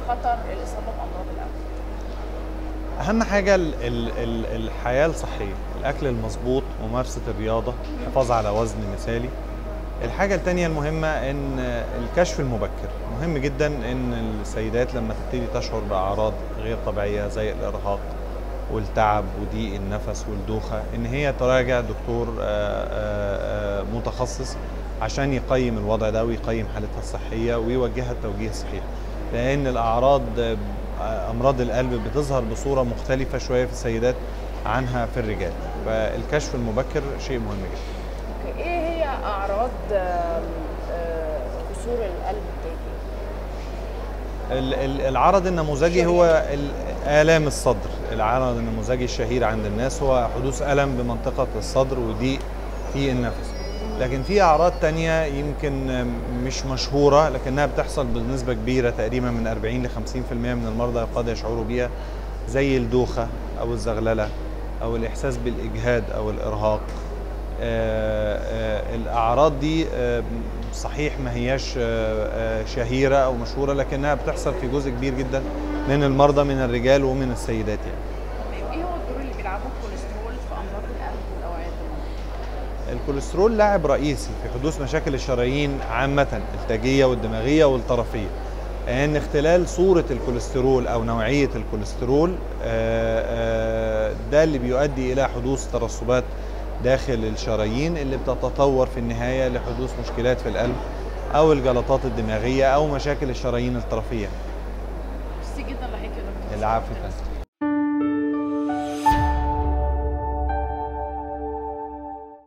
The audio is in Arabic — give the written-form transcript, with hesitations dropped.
خطر الاصابه بامراض القلب؟ اهم حاجه الحياه الصحيه، الاكل المظبوط، ممارسه الرياضه، الحفاظ على وزن مثالي. الحاجه الثانيه المهمه ان الكشف المبكر مهم جدا، ان السيدات لما تبتدي تشعر باعراض غير طبيعيه زي الارهاق والتعب وضيق النفس والدوخه، ان هي تراجع دكتور متخصص عشان يقيم الوضع ده ويقيم حالتها الصحيه ويوجهها التوجيه الصحيح، لان امراض القلب بتظهر بصوره مختلفه شويه في السيدات عنها في الرجال، فالكشف المبكر شيء مهم جدا. اوكي، ايه هي اعراض كسور القلب التاجي؟ العرض النموذجي هو آلام الصدر. العرض النموذجي الشهير عند الناس هو حدوث ألم بمنطقة الصدر وضيق في النفس. لكن في أعراض تانية يمكن مش مشهورة لكنها بتحصل بنسبة كبيرة، تقريبا من 40 ل 50% من المرضى قد يشعروا بيها، زي الدوخة أو الزغللة أو الإحساس بالإجهاد أو الإرهاق. الأعراض دي صحيح ما هياش شهيرة أو مشهورة، لكنها بتحصل في جزء كبير جدا من المرضى من الرجال ومن السيدات يعني. ايه هو الدور اللي بيلعبه الكوليسترول في امراض القلب والاوعيه الدمويه؟ الكوليسترول لاعب رئيسي في حدوث مشاكل الشرايين عامة، التاجية والدماغية والطرفية، لأن اختلال صورة الكوليسترول أو نوعية الكوليسترول ده اللي بيؤدي إلى حدوث ترسبات داخل الشرايين اللي بتتطور في النهاية لحدوث مشكلات في القلب أو الجلطات الدماغية أو مشاكل الشرايين الطرفية. ميرسي جدا لحضرتك يا دكتور. العافية.